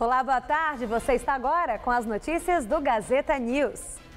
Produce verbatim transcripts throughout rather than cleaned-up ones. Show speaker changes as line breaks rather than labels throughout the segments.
Olá, boa tarde. Você está agora com as notícias do Gazeta News.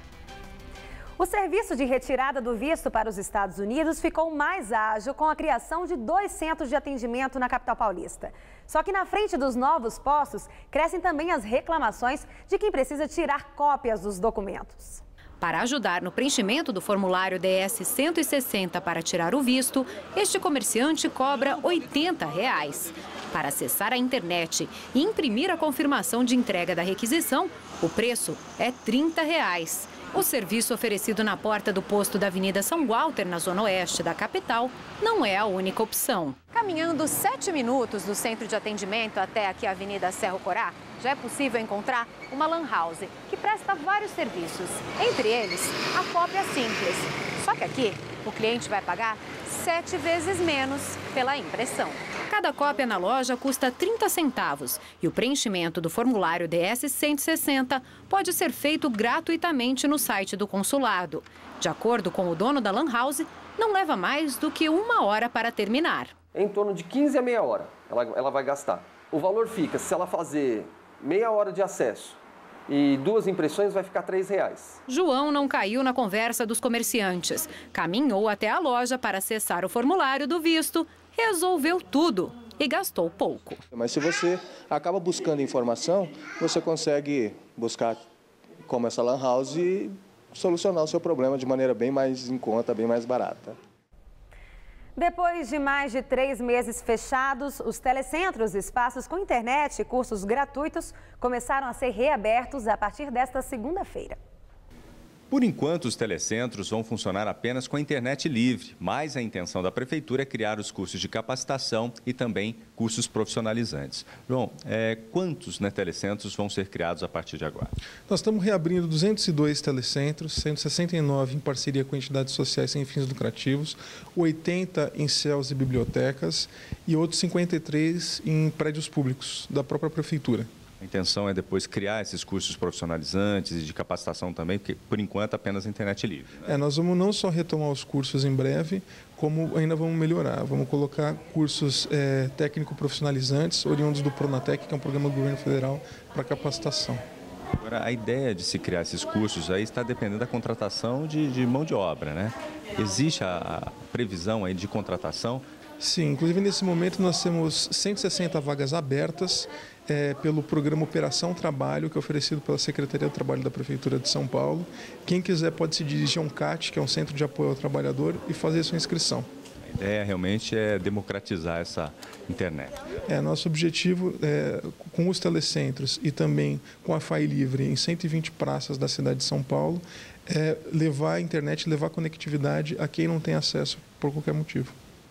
O serviço de retirada do visto para os Estados Unidos ficou mais ágil com a criação de dois centros de atendimento na capital paulista. Só que na frente dos novos postos, crescem também as reclamações de quem precisa tirar cópias dos documentos.
Para ajudar no preenchimento do formulário D S cento e sessenta para tirar o visto, este comerciante cobra oitenta reais. Para acessar a internet e imprimir a confirmação de entrega da requisição, o preço é trinta reais. O serviço oferecido na porta do posto da Avenida São Walter, na zona oeste da capital, não é a única opção. Caminhando sete minutos do centro de atendimento até aqui a Avenida Cerro Corá, já é possível encontrar uma lan house que presta vários serviços. Entre eles, a cópia simples. Só que aqui, o cliente vai pagar sete vezes menos pela impressão. Cada cópia na loja custa trinta centavos e o preenchimento do formulário D S cento e sessenta pode ser feito gratuitamente no site do consulado. De acordo com o dono da lan house, não leva mais do que uma hora para terminar.
Em torno de quinze a meia hora ela, ela vai gastar. O valor fica, se ela fazer meia hora de acesso e duas impressões, vai ficar três reais.
João não caiu na conversa dos comerciantes. Caminhou até a loja para acessar o formulário do visto, resolveu tudo e gastou pouco.
Mas se você acaba buscando informação, você consegue buscar como essa lan house e solucionar o seu problema de maneira bem mais em conta, bem mais barata.
Depois de mais de três meses fechados, os telecentros, espaços com internet e cursos gratuitos começaram a ser reabertos a partir desta segunda-feira.
Por enquanto, os telecentros vão funcionar apenas com a internet livre, mas a intenção da Prefeitura é criar os cursos de capacitação e também cursos profissionalizantes. João, é, quantos né, telecentros vão ser criados a partir de agora?
Nós estamos reabrindo duzentos e dois telecentros, cento e sessenta e nove em parceria com entidades sociais sem fins lucrativos, oitenta em C E Ls e bibliotecas e outros cinquenta e três em prédios públicos da própria Prefeitura.
A intenção é depois criar esses cursos profissionalizantes e de capacitação também, porque por enquanto apenas a internet livre. Né?
É, nós vamos não só retomar os cursos em breve, como ainda vamos melhorar. Vamos colocar cursos é, técnico-profissionalizantes, oriundos do Pronatec, que é um programa do governo federal para capacitação.
Agora, a ideia de se criar esses cursos aí está dependendo da contratação de, de mão de obra, né? Existe a, a previsão aí de contratação?
Sim, inclusive nesse momento nós temos cento e sessenta vagas abertas é, pelo programa Operação Trabalho, que é oferecido pela Secretaria do Trabalho da Prefeitura de São Paulo. Quem quiser pode se dirigir a um C A T, que é um Centro de Apoio ao Trabalhador, e fazer sua inscrição.
A ideia realmente é democratizar essa internet.
É, nosso objetivo é, com os telecentros e também com a F A I Livre em cento e vinte praças da cidade de São Paulo, é levar a internet, levar a conectividade a quem não tem acesso por qualquer motivo.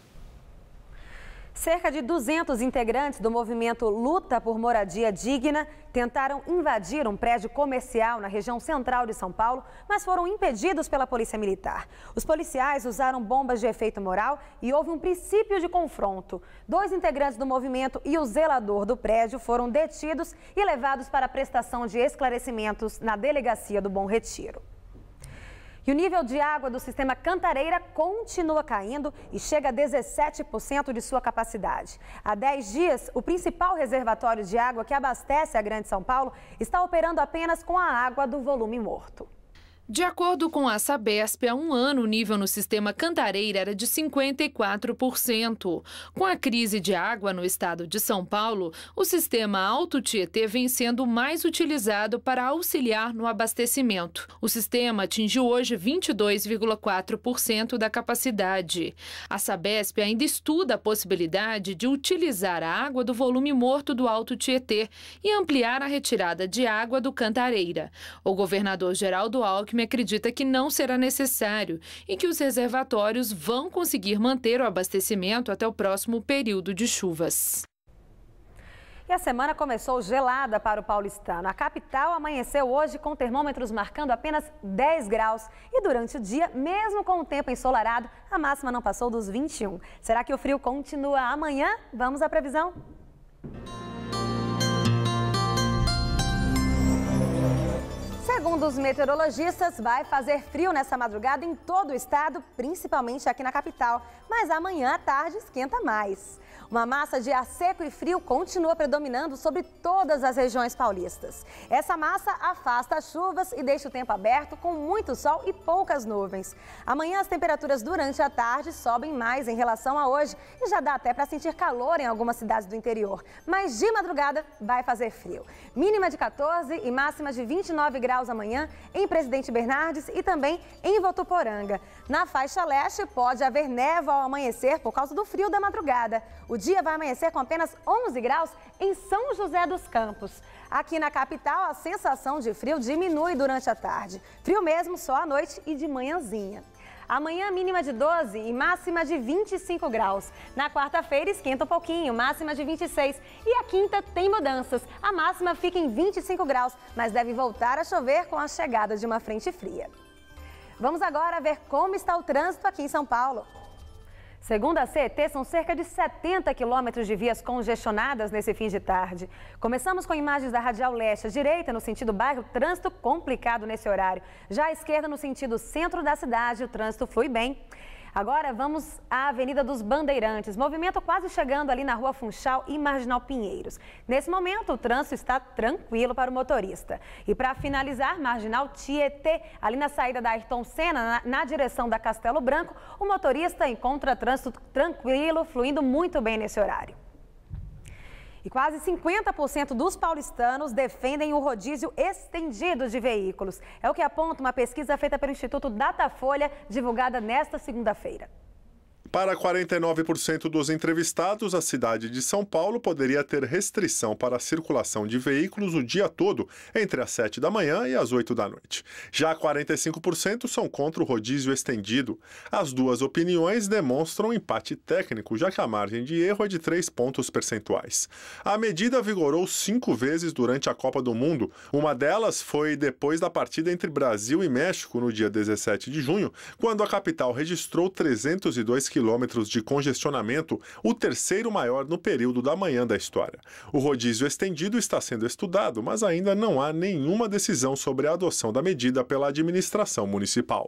Cerca de duzentos integrantes do movimento Luta por Moradia Digna tentaram invadir um prédio comercial na região central de São Paulo, mas foram impedidos pela Polícia Militar. Os policiais usaram bombas de efeito moral e houve um princípio de confronto. Dois integrantes do movimento e o zelador do prédio foram detidos e levados para a prestação de esclarecimentos na Delegacia do Bom Retiro. E o nível de água do sistema Cantareira continua caindo e chega a dezessete por cento de sua capacidade. Há dez dias, o principal reservatório de água que abastece a Grande São Paulo está operando apenas com a água do volume morto.
De acordo com a Sabesp, há um ano o nível no sistema Cantareira era de cinquenta e quatro por cento. Com a crise de água no estado de São Paulo, o sistema Alto Tietê vem sendo mais utilizado para auxiliar no abastecimento. O sistema atingiu hoje vinte e dois vírgula quatro por cento da capacidade. A Sabesp ainda estuda a possibilidade de utilizar a água do volume morto do Alto Tietê e ampliar a retirada de água do Cantareira. O governador Geraldo Alckmin acredita que não será necessário e que os reservatórios vão conseguir manter o abastecimento até o próximo período de chuvas.
E a semana começou gelada para o paulistano. A capital amanheceu hoje com termômetros marcando apenas dez graus. E durante o dia, mesmo com o tempo ensolarado, a máxima não passou dos vinte e um. Será que o frio continua amanhã? Vamos à previsão. Segundo os meteorologistas, vai fazer frio nessa madrugada em todo o estado, principalmente aqui na capital. Mas amanhã à tarde esquenta mais. Uma massa de ar seco e frio continua predominando sobre todas as regiões paulistas. Essa massa afasta as chuvas e deixa o tempo aberto com muito sol e poucas nuvens. Amanhã as temperaturas durante a tarde sobem mais em relação a hoje e já dá até para sentir calor em algumas cidades do interior. Mas de madrugada vai fazer frio. Mínima de quatorze e máxima de vinte e nove graus amanhã em Presidente Bernardes e também em Votuporanga. Na faixa leste pode haver névoa ao amanhecer por causa do frio da madrugada. O dia vai amanhecer com apenas onze graus em São José dos Campos. Aqui na capital, a sensação de frio diminui durante a tarde. Frio mesmo só à noite e de manhãzinha. Amanhã, mínima de doze e máxima de vinte e cinco graus. Na quarta-feira, esquenta um pouquinho, máxima de vinte e seis. E a quinta tem mudanças. A máxima fica em vinte e cinco graus, mas deve voltar a chover com a chegada de uma frente fria. Vamos agora ver como está o trânsito aqui em São Paulo. Segundo a C E T, são cerca de setenta quilômetros de vias congestionadas nesse fim de tarde. Começamos com imagens da Radial Leste. À direita, no sentido bairro, trânsito complicado nesse horário. Já à esquerda, no sentido centro da cidade, o trânsito flui bem. Agora vamos à Avenida dos Bandeirantes. Movimento quase chegando ali na Rua Funchal e Marginal Pinheiros. Nesse momento, o trânsito está tranquilo para o motorista. E para finalizar, Marginal Tietê, ali na saída da Ayrton Senna, na, na direção da Castelo Branco, o motorista encontra trânsito tranquilo, fluindo muito bem nesse horário. E quase cinquenta por cento dos paulistanos defendem o rodízio estendido de veículos. É o que aponta uma pesquisa feita pelo Instituto Datafolha, divulgada nesta segunda-feira.
Para quarenta e nove por cento dos entrevistados, a cidade de São Paulo poderia ter restrição para a circulação de veículos o dia todo, entre as sete da manhã e as oito da noite. Já quarenta e cinco por cento são contra o rodízio estendido. As duas opiniões demonstram empate técnico, já que a margem de erro é de três pontos percentuais. A medida vigorou cinco vezes durante a Copa do Mundo. Uma delas foi depois da partida entre Brasil e México, no dia dezessete de junho, quando a capital registrou trezentos e dois quilômetros de congestionamento, o terceiro maior no período da manhã da história. O rodízio estendido está sendo estudado, mas ainda não há nenhuma decisão sobre a adoção da medida pela administração municipal.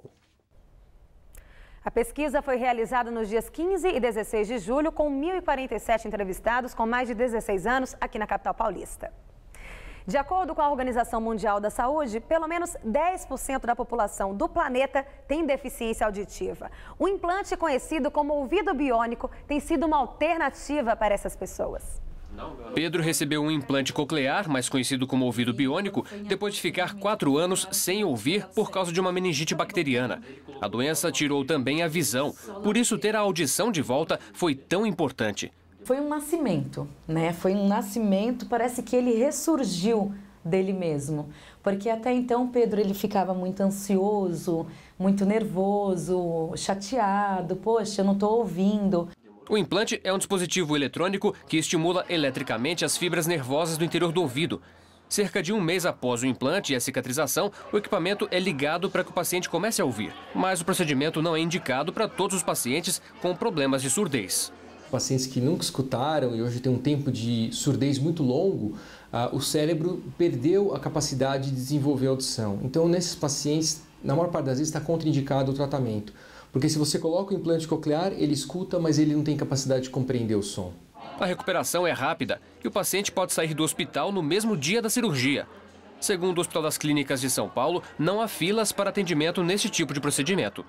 A pesquisa foi realizada nos dias quinze e dezesseis de julho com mil e quarenta e sete entrevistados com mais de dezesseis anos aqui na capital paulista. De acordo com a Organização Mundial da Saúde, pelo menos dez por cento da população do planeta tem deficiência auditiva. O implante conhecido como ouvido biônico tem sido uma alternativa para essas pessoas.
Pedro recebeu um implante coclear, mais conhecido como ouvido biônico, depois de ficar quatro anos sem ouvir por causa de uma meningite bacteriana. A doença tirou também a visão, por isso ter a audição de volta foi tão importante.
Foi um nascimento, né? Foi um nascimento, parece que ele ressurgiu dele mesmo. Porque até então Pedro ele ficava muito ansioso, muito nervoso, chateado. Poxa, eu não estou ouvindo.
O implante é um dispositivo eletrônico que estimula eletricamente as fibras nervosas do interior do ouvido. Cerca de um mês após o implante e a cicatrização, o equipamento é ligado para que o paciente comece a ouvir. Mas o procedimento não é indicado para todos os pacientes com problemas de surdez.
Pacientes que nunca escutaram e hoje tem um tempo de surdez muito longo, ah, o cérebro perdeu a capacidade de desenvolver a audição. Então, nesses pacientes, na maior parte das vezes, está contraindicado o tratamento. Porque se você coloca o implante coclear, ele escuta, mas ele não tem capacidade de compreender o som.
A recuperação é rápida e o paciente pode sair do hospital no mesmo dia da cirurgia. Segundo o Hospital das Clínicas de São Paulo, não há filas para atendimento nesse tipo de procedimento.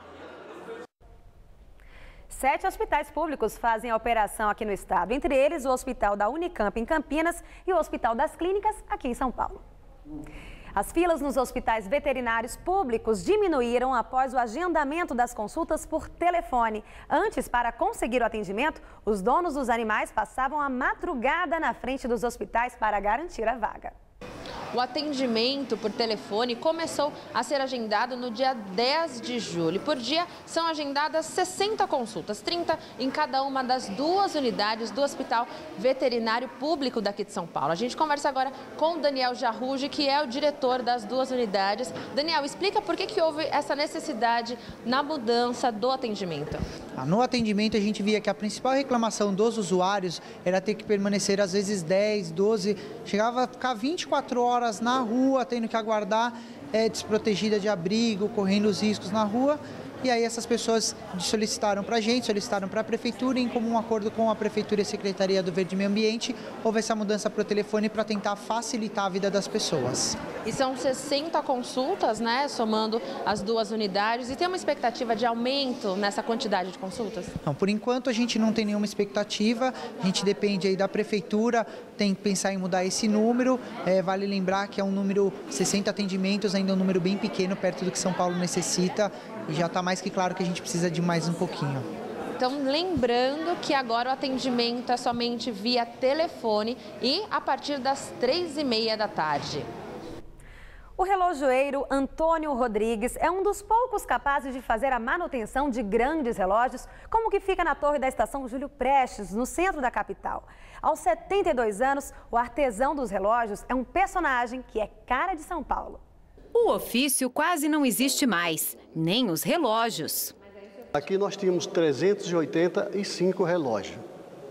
Sete hospitais públicos fazem a operação aqui no estado, entre eles o Hospital da Unicamp em Campinas e o Hospital das Clínicas aqui em São Paulo. As filas nos hospitais veterinários públicos diminuíram após o agendamento das consultas por telefone. Antes, para conseguir o atendimento, os donos dos animais passavam a madrugada na frente dos hospitais para garantir a vaga.
O atendimento por telefone começou a ser agendado no dia dez de julho. Por dia, são agendadas sessenta consultas, trinta em cada uma das duas unidades do Hospital Veterinário Público daqui de São Paulo. A gente conversa agora com o Daniel Jarruge, que é o diretor das duas unidades. Daniel, explica por que que houve essa necessidade na mudança do atendimento.
No atendimento, a gente via que a principal reclamação dos usuários era ter que permanecer, às vezes, dez, doze, chegava a ficar vinte e quatro horas horas na rua, tendo que aguardar, é, desprotegida de abrigo, correndo os riscos na rua. E aí essas pessoas solicitaram para a gente, solicitaram para a Prefeitura, e em comum acordo com a Prefeitura e a Secretaria do Verde e Meio Ambiente, houve essa mudança para o telefone para tentar facilitar a vida das pessoas.
E são sessenta consultas, né, somando as duas unidades, e tem uma expectativa de aumento nessa quantidade de consultas?
Não, por enquanto a gente não tem nenhuma expectativa, a gente depende aí da Prefeitura, tem que pensar em mudar esse número, é, vale lembrar que é um número, sessenta atendimentos, ainda é um número bem pequeno, perto do que São Paulo necessita, e já está mais que claro que a gente precisa de mais um pouquinho.
Então, lembrando que agora o atendimento é somente via telefone e a partir das três e meia da tarde.
O relojoeiro Antônio Rodrigues é um dos poucos capazes de fazer a manutenção de grandes relógios, como o que fica na torre da estação Júlio Prestes, no centro da capital. Aos setenta e dois anos, o artesão dos relógios é um personagem que é cara de São Paulo.
O ofício quase não existe mais, nem os relógios.
Aqui nós tínhamos trezentos e oitenta e cinco relógios,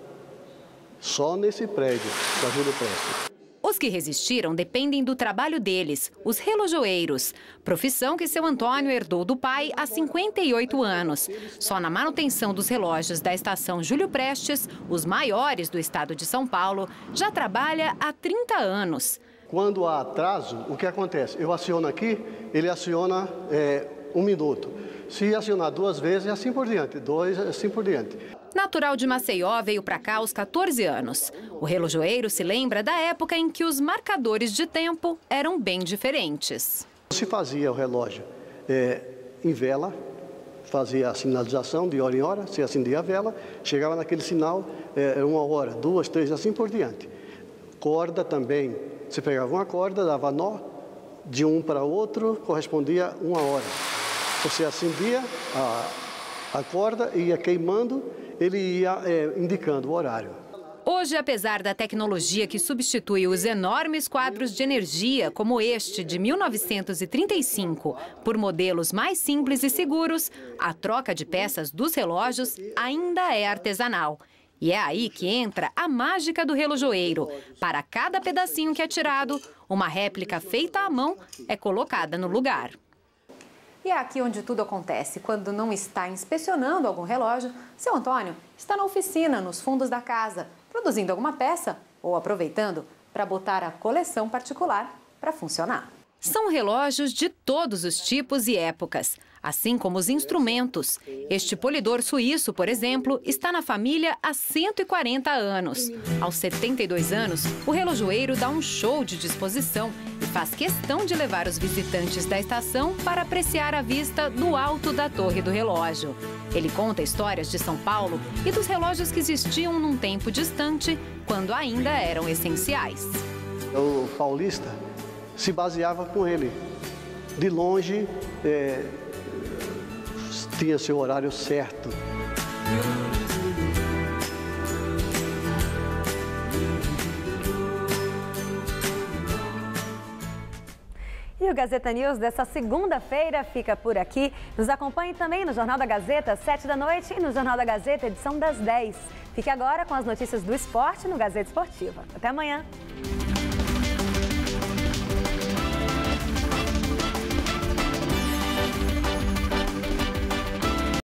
só nesse prédio da Júlio Prestes.
Os que resistiram dependem do trabalho deles, os relojoeiros, profissão que seu Antônio herdou do pai há cinquenta e oito anos. Só na manutenção dos relógios da estação Júlio Prestes, os maiores do estado de São Paulo, já trabalha há trinta anos.
Quando há atraso, o que acontece? Eu aciono aqui, ele aciona é, um minuto. Se acionar duas vezes, assim por diante, dois, assim por diante.
Natural de Maceió, veio para cá aos quatorze anos. O relojoeiro se lembra da época em que os marcadores de tempo eram bem diferentes.
Se fazia o relógio é, em vela, fazia a sinalização de hora em hora, se acendia a vela, chegava naquele sinal, é, uma hora, duas, três, assim por diante. Corda também. Você pegava uma corda, dava nó, de um para outro, correspondia uma hora. Você acendia a, a corda, ia queimando, ele ia é, indicando o horário.
Hoje, apesar da tecnologia que substitui os enormes quadros de energia, como este de mil novecentos e trinta e cinco, por modelos mais simples e seguros, a troca de peças dos relógios ainda é artesanal. E é aí que entra a mágica do relojoeiro. Para cada pedacinho que é tirado, uma réplica feita à mão é colocada no lugar.
E é aqui onde tudo acontece. Quando não está inspecionando algum relógio, seu Antônio está na oficina, nos fundos da casa, produzindo alguma peça ou aproveitando para botar a coleção particular para funcionar.
São relógios de todos os tipos e épocas, assim como os instrumentos. Este polidor suíço, por exemplo, está na família há cento e quarenta anos. Aos setenta e dois anos, o relojoeiro dá um show de disposição e faz questão de levar os visitantes da estação para apreciar a vista do alto da torre do relógio. Ele conta histórias de São Paulo e dos relógios que existiam num tempo distante, quando ainda eram essenciais.
O paulista se baseava com ele. De longe, é, tinha seu horário certo.
E o Gazeta News dessa segunda-feira fica por aqui. Nos acompanhe também no Jornal da Gazeta, às sete da noite, e no Jornal da Gazeta, edição das dez. Fique agora com as notícias do esporte no Gazeta Esportiva. Até amanhã.